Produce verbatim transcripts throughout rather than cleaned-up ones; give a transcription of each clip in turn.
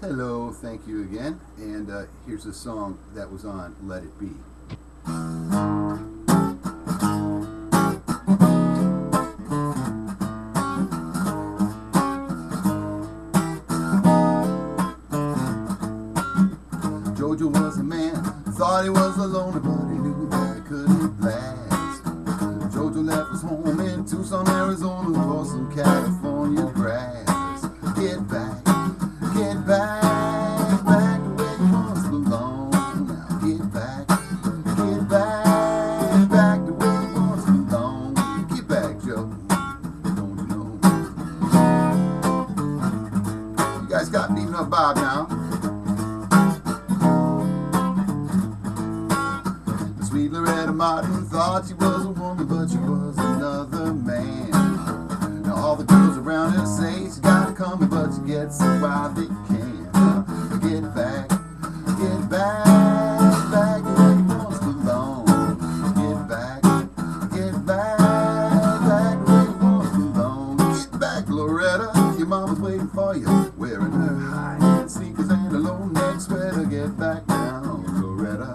Hello, thank you again. And uh, here's a song that was on Let It Be. Georgia was a man, thought he was alone, but he knew that it couldn't last. Georgia left his home in Tucson, Arizona for some California grass. Get back, get back, back to where you once belonged. Now get back, get back, back to where you once belonged. Get back, Joe, don't you know? You guys got beaten up Bob now. Sweet Loretta Martin thought she was a woman, but she was another man. Now all the girls around her say she got it coming, but she gets it while they can. Get back, get back, back to where you once belong. Get back, get back, back to where you once belong. Get back, Loretta, your mama's waiting for you, wearing her high sneakers and a low neck sweater. Get back now, Loretta.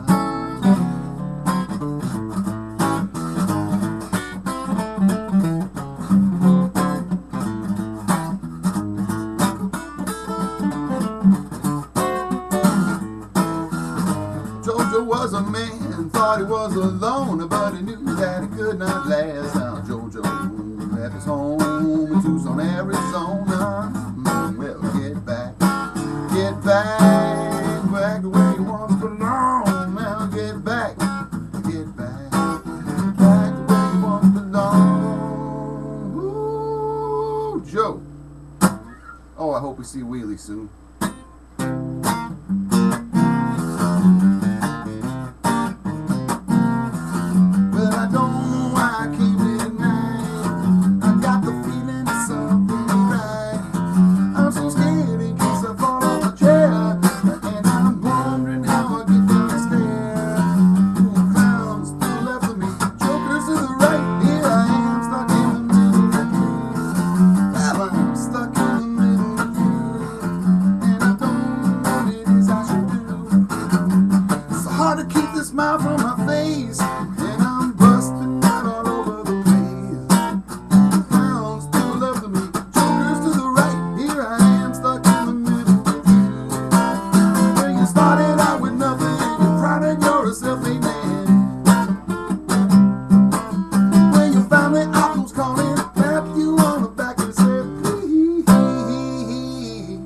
Jojo was a man, thought he was alone, but he knew that it could not last. Now Jojo left his home in Tucson, Arizona. Mm, well, get back, get back, back to where you once belong. Now get back, get back, back to where you once belong. Woo, Joe. Oh, I hope we see Wheelie soon. Smile from my face, and I'm busting out all over the place. Clowns to the left of me, jokers to the right. Here I am, stuck in the middle with you. When you started out with nothing, and you're proud of you're a self-made man. When you finally out who's calling, clapped you on the back and said, please, please.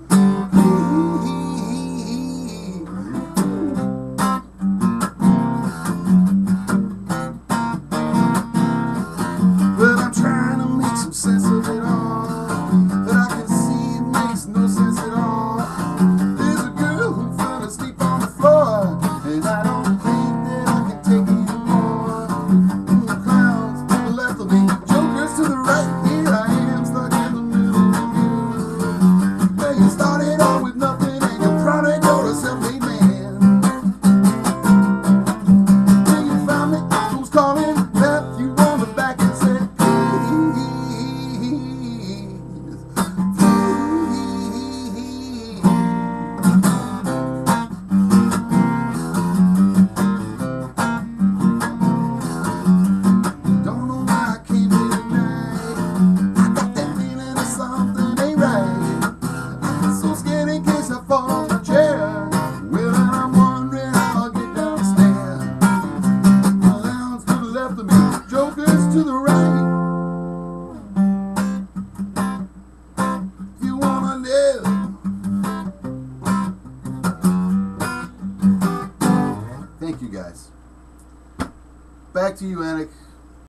Sense of it all, but I can see it makes no sense at all. There's a girl who fell asleep on the floor, and I don't think that I can take it anymore. Ooh, clowns to the left of me, jokers to the right. Here I am, stuck in the middle of you. Well, you started out with nothing, and you're proud of you're a self-made man. When you found me, I was calling, left you on the back and said, to the right. You wanna live. Thank you guys. Back to you, Anik.